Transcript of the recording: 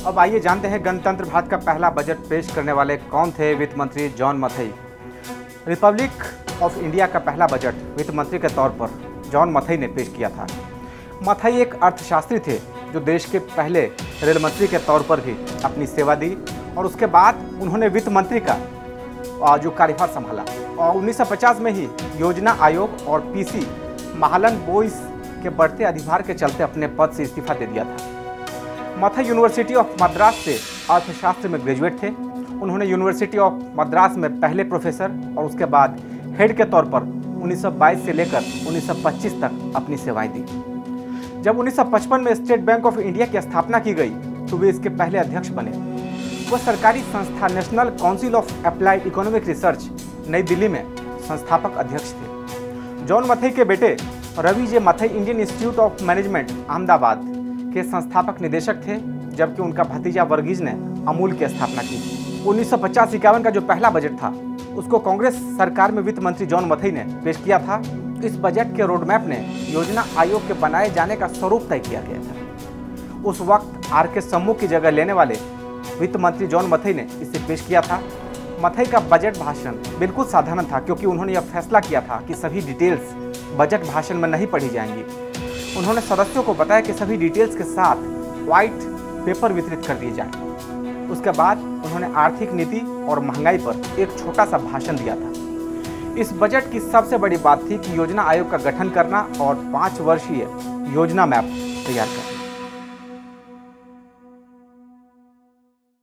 अब आइए जानते हैं गणतंत्र भारत का पहला बजट पेश करने वाले कौन थे। वित्त मंत्री John Mathai. Republic of India का पहला बजट वित्त मंत्री के तौर पर जॉन मथई ने पेश किया था। मथई एक अर्थशास्त्री थे जो देश के पहले रेल मंत्री के तौर पर भी अपनी सेवा दी और उसके बाद उन्होंने वित्त मंत्री का जो कार्यभार संभाला और 1950 में ही योजना आयोग और पीसी महालन बोइस के बढ़ते अधिभार के चलते अपने पद से इस्तीफा दे दिया था। मथई यूनिवर्सिटी ऑफ मद्रास से अर्थशास्त्र में ग्रेजुएट थे। उन्होंने यूनिवर्सिटी ऑफ मद्रास में पहले प्रोफेसर और उसके बाद हेड के तौर पर 1922 से लेकर 1925 तक अपनी सेवाएं दी। जब 1955 में स्टेट बैंक ऑफ इंडिया की स्थापना की गई तो वे इसके पहले अध्यक्ष बने। वह सरकारी संस्था national council of applied economic research नई दिल्ली में संस्थापक अध्यक्ष थे। जॉन मथई के बेटे Ravi J Mathai Indian institute of management Ahmedabad के संस्थापक निदेशक थे, जबकि उनका भतीजा वर्गीज ने अमूल की स्थापना की। 1950-51 का जो पहला बजट था उसको कांग्रेस सरकार में वित्त मंत्री जॉन मथई ने पेश किया था। इस बजट के रोडमैप ने योजना आयोग के बनाए जाने का स्वरूप तय किया गया था। उस वक्त आर.के. सम्मू की जगह लेने वाले वित्त मंत्री जॉन मथई ने इसे पेश किया था। मथई का बजट भाषण बिल्कुल साधारण था क्योंकि उन्होंने यह फैसला किया था कि सभी डिटेल्स बजट भाषण में नहीं पढ़ी जाएंगी। उन्होंने सदस्यों को बताया कि सभी डिटेल्स के साथ व्हाइट पेपर वितरित कर दिए जाएं। उसके बाद उन्होंने आर्थिक नीति और महंगाई पर एक छोटा सा भाषण दिया था। इस बजट की सबसे बड़ी बात थी कि योजना आयोग का गठन करना और 5 वर्षीय योजना मैप तैयार करना।